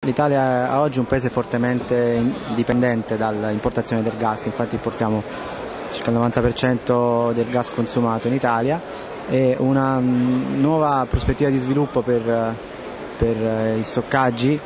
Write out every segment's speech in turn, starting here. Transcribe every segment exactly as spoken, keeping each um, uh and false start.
L'Italia è oggi un paese fortemente dipendente dall'importazione del gas, infatti importiamo circa il novanta per cento del gas consumato in Italia e una nuova prospettiva di sviluppo per, per gli stoccaggi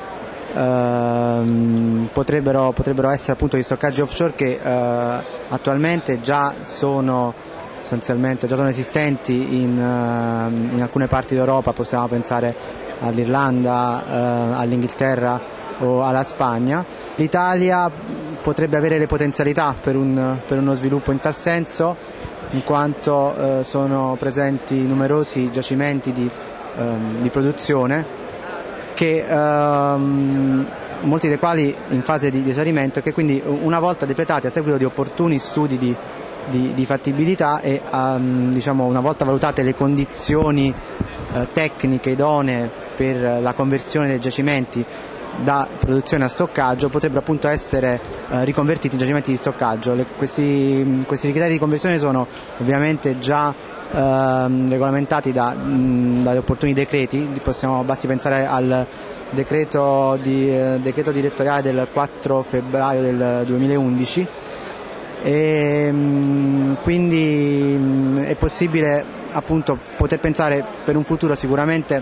ehm, potrebbero, potrebbero essere appunto gli stoccaggi offshore che eh, attualmente già sono sostanzialmente già sono esistenti in, uh, in alcune parti d'Europa. Possiamo pensare all'Irlanda, uh, all'Inghilterra o alla Spagna. L'Italia potrebbe avere le potenzialità per, un, per uno sviluppo in tal senso, in quanto uh, sono presenti numerosi giacimenti di, um, di produzione che um, molti dei quali in fase di esaurimento, che quindi una volta depletati a seguito di opportuni studi di Di, di fattibilità e um, diciamo, una volta valutate le condizioni uh, tecniche idonee per la conversione dei giacimenti da produzione a stoccaggio, potrebbero appunto essere uh, riconvertiti in giacimenti di stoccaggio. Le, questi, questi criteri di conversione sono ovviamente già uh, regolamentati da, mh, dagli opportuni decreti. Possiamo, basti pensare al decreto, di, uh, decreto direttoriale del quattro febbraio del duemilaundici. E quindi è possibile appunto poter pensare per un futuro sicuramente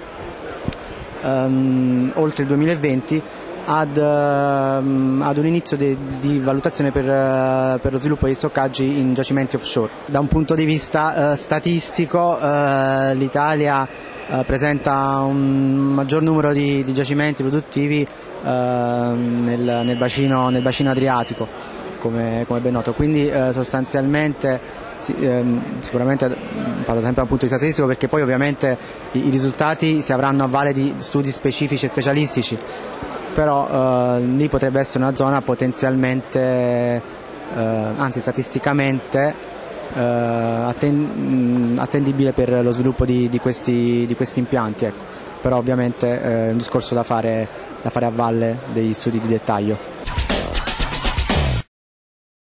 um, oltre il duemilaventi ad, um, ad un inizio di, di valutazione per, uh, per lo sviluppo di stoccaggi in giacimenti offshore. Da un punto di vista uh, statistico uh, l'Italia uh, presenta un maggior numero di, di giacimenti produttivi uh, nel, nel, bacino, nel bacino adriatico. Come, come ben noto, quindi eh, sostanzialmente si, ehm, sicuramente parlo sempre dal punto di vista statistico, perché poi ovviamente i, i risultati si avranno a valle di studi specifici e specialistici, però eh, lì potrebbe essere una zona potenzialmente, eh, anzi statisticamente eh, atten attendibile per lo sviluppo di, di, questi, di questi impianti, ecco. Però ovviamente eh, è un discorso da fare, da fare a valle degli studi di dettaglio.